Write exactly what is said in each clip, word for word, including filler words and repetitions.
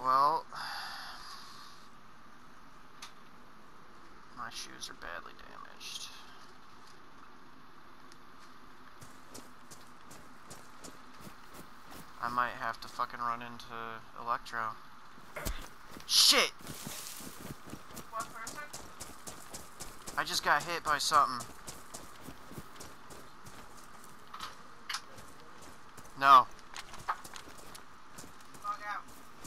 Well, my shoes are badly damaged. I might have to fucking run into Electro. Shit! What person? I just got hit by something. No. Log out.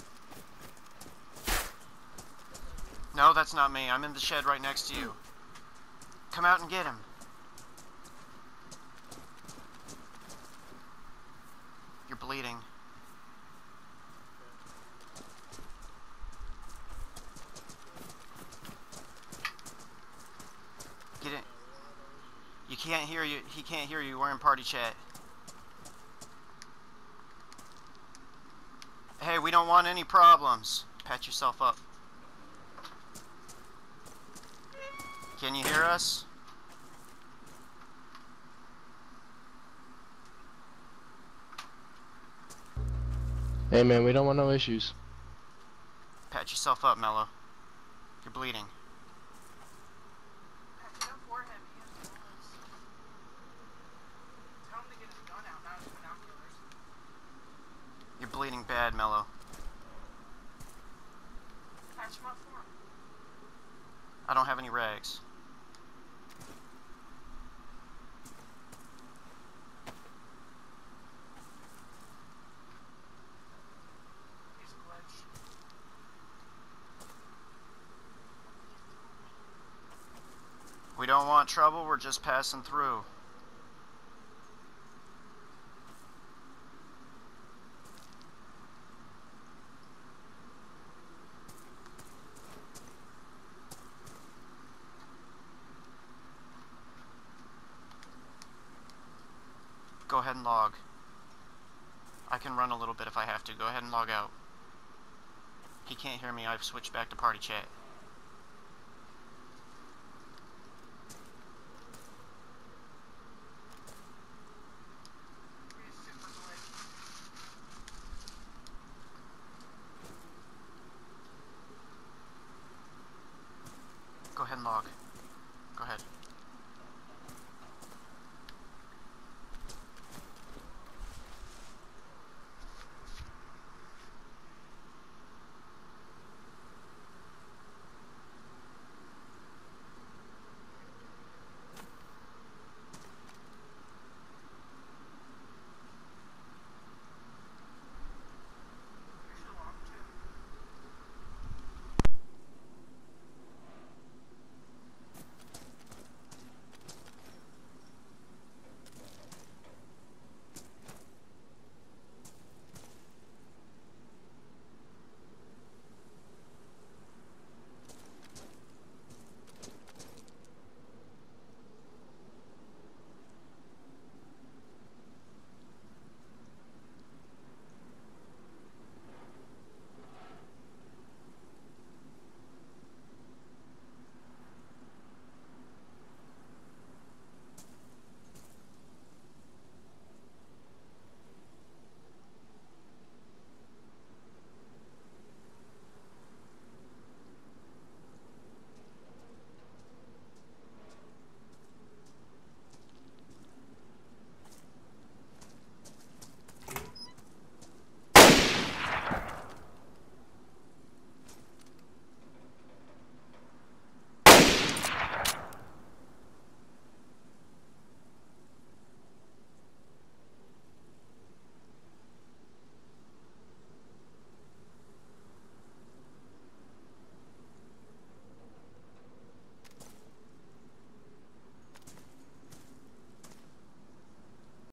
No, that's not me. I'm in the shed right next to you. Come out and get him. You're bleeding. Get in. You can't hear you. He can't hear you. We're in party chat. Hey, we don't want any problems. Pat yourself up. Can you hear us? Hey man, we don't want no issues. Pat yourself up, Mello. You're bleeding. Patch it up for him. He has bullets. Tell him to get his gun out, not his binoculars. You're bleeding bad, Mello. Patch him up for him. I don't have any rags. He's glitched. We don't want trouble. We're just passing through. Go ahead and log. I can run a little bit if I have to. Go ahead and log out. He can't hear me. I've switched back to party chat. He's super glitched. Go ahead and log.